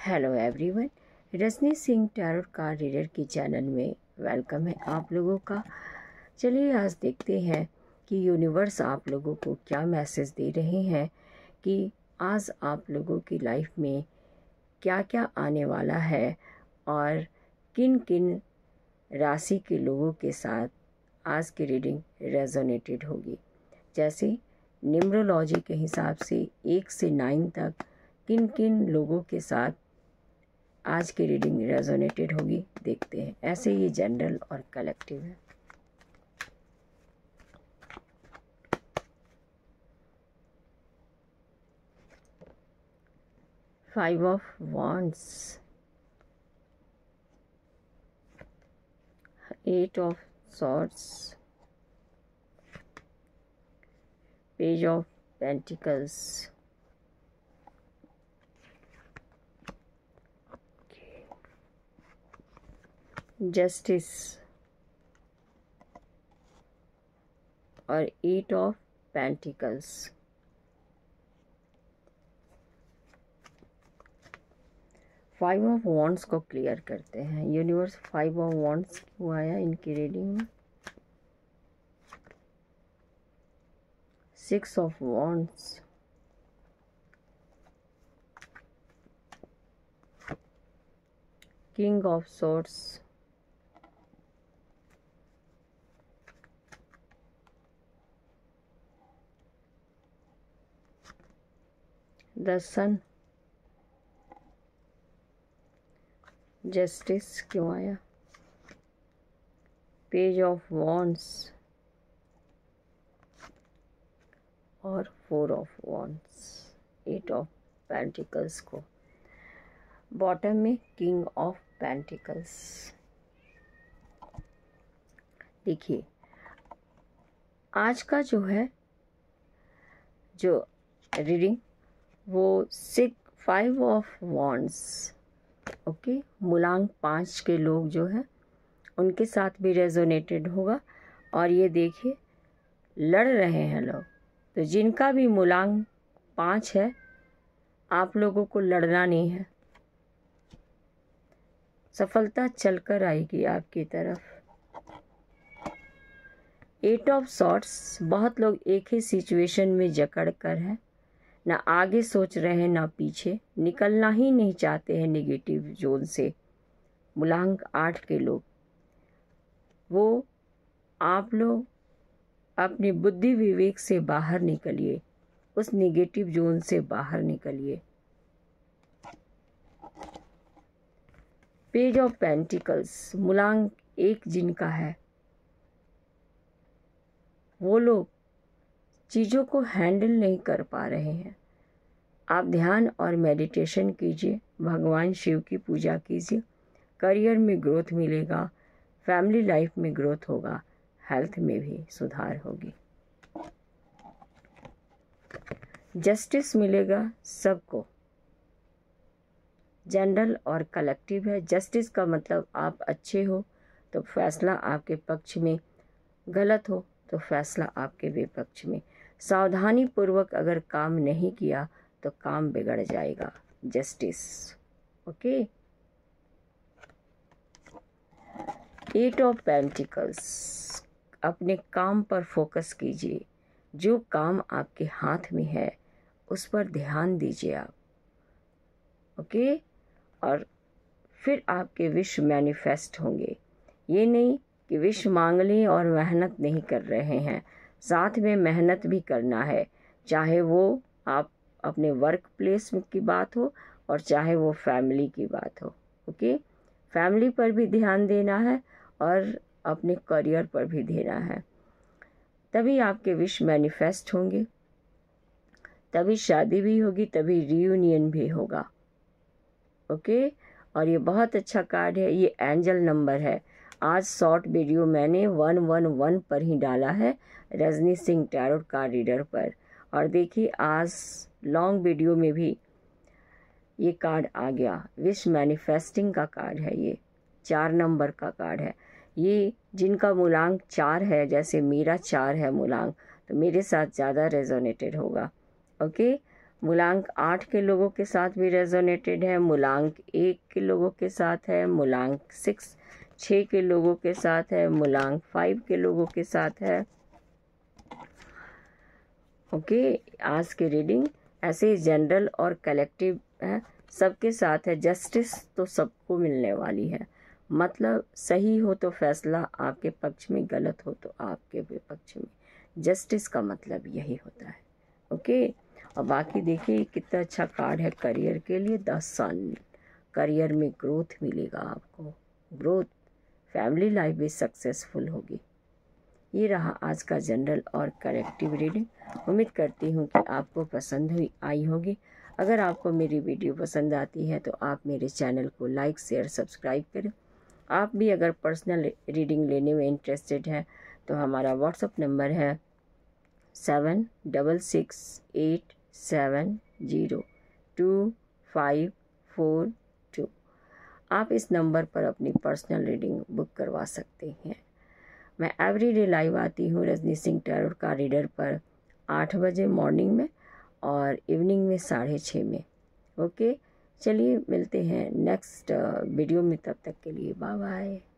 Hello everyone, Rajni Singh tarot card reader के channel में welcome है आप लोगों का। चलिए आज देखते हैं कि यूनिवर्स आप लोगों को क्या मैसेज दे रहे हैं कि आज आप लोगों की लाइफ में क्या क्या आने वाला है और किन किन राशि के लोगों के साथ आज की रीडिंग रेजोनेटेड होगी। जैसे न्यूमरोलॉजी के हिसाब से 1 से 9 तक किन किन लोगों के साथ आज की रीडिंग रेजोनेटेड होगी देखते हैं। ऐसे ये जनरल और कलेक्टिव है। Five of wands, 8 of swords, page of pentacles, justice और 8 of pentacles. Five of wands को क्लियर करते हैं। यूनिवर्स 5 ऑफ वॉन्ड्स क्यों आया इनकी रीडिंग में? 6 of wands, king of swords, the sun. Justice क्यों आया? पेज ऑफ वॉन्ड्स और 4 ऑफ वॉन्ड्स, 8 ऑफ पेंटिकल्स को बॉटम में किंग ऑफ पेंटिकल्स। देखिए आज का जो है जो रीडिंग वो 5 ऑफ वॉन्ड्स, ओके, मूलांक 5 के लोग जो हैं उनके साथ भी रेजोनेटेड होगा। और ये देखिए लड़ रहे हैं लोग, तो जिनका भी मूलांक 5 है आप लोगों को लड़ना नहीं है, सफलता चलकर आएगी आपकी तरफ। 8 ऑफ सॉर्ड्स, बहुत लोग एक ही सिचुएशन में जकड़ कर हैं, ना आगे सोच रहे हैं ना पीछे, निकलना ही नहीं चाहते हैं नेगेटिव जोन से। मूलांक 8 के लोग, वो आप लोग अपनी बुद्धि विवेक से बाहर निकलिए, उस नेगेटिव जोन से बाहर निकलिए। पेज ऑफ पेंटिकल्स, मूलांक 1 जिनका है वो लोग चीज़ों को हैंडल नहीं कर पा रहे हैं। आप ध्यान और मेडिटेशन कीजिए, भगवान शिव की पूजा कीजिए, करियर में ग्रोथ मिलेगा, फैमिली लाइफ में ग्रोथ होगा, हेल्थ में भी सुधार होगी। जस्टिस मिलेगा सबको, जनरल और कलेक्टिव है। जस्टिस का मतलब आप अच्छे हो तो फैसला आपके पक्ष में, गलत हो तो फैसला आपके विपक्ष में। सावधानी पूर्वक अगर काम नहीं किया तो काम बिगड़ जाएगा। Justice, okay. 8 ऑफ पेंटिकल्स, अपने काम पर फोकस कीजिए, जो काम आपके हाथ में है उस पर ध्यान दीजिए आप, ओके। और फिर आपके विश मैनिफेस्ट होंगे। ये नहीं कि विश मांग लें और मेहनत नहीं कर रहे हैं, साथ में मेहनत भी करना है, चाहे वो आप अपने वर्क प्लेस की बात हो और चाहे वो फैमिली की बात हो, ओके। फैमिली पर भी ध्यान देना है और अपने करियर पर भी देना है, तभी आपके विश मैनिफेस्ट होंगे, तभी शादी भी होगी, तभी रियूनियन भी होगा, ओके। और ये बहुत अच्छा कार्ड है, ये एंजल नंबर है। आज शॉर्ट वीडियो मैंने 111 पर ही डाला है, Rajni Singh tarot card reader पर। और देखिए आज लॉन्ग वीडियो में भी ये कार्ड आ गया, विश मैनिफेस्टिंग का कार्ड है। ये 4 नंबर का कार्ड है। ये जिनका मूलांक 4 है, जैसे मेरा 4 है मूलांक, तो मेरे साथ ज़्यादा रेजोनेटेड होगा, ओके। मूलांक 8 के लोगों के साथ भी रेजोनेटेड है, मूलांक 1 के लोगों के साथ है, मूलांक 6 के लोगों के साथ है, मूलांक 5 के लोगों के साथ है। ओके, आज की रीडिंग ऐसे जनरल और कलेक्टिव है, सबके साथ है। जस्टिस तो सबको मिलने वाली है, मतलब सही हो तो फैसला आपके पक्ष में, गलत हो तो आपके विपक्ष में। जस्टिस का मतलब यही होता है। ओके, और बाकी देखिए कितना अच्छा कार्ड है करियर के लिए, द सन। करियर में ग्रोथ मिलेगा आपको, ग्रोथ। फैमिली लाइफ भी सक्सेसफुल होगी। ये रहा आज का जनरल और कलेक्टिव रीडिंग। उम्मीद करती हूँ कि आपको पसंद आई होगी। अगर आपको मेरी वीडियो पसंद आती है तो आप मेरे चैनल को लाइक शेयर सब्सक्राइब करें। आप भी अगर पर्सनल रीडिंग लेने में इंटरेस्टेड हैं तो हमारा व्हाट्सएप नंबर है 7668702542। आप इस नंबर पर अपनी पर्सनल रीडिंग बुक करवा सकते हैं। मैं एवरीडे लाइव आती हूँ रजनी सिंह टैरोट का रीडर पर 8 बजे मॉर्निंग में और इवनिंग में 6:30 में। ओके, चलिए मिलते हैं नेक्स्ट वीडियो में, तब तक के लिए बाय बाय।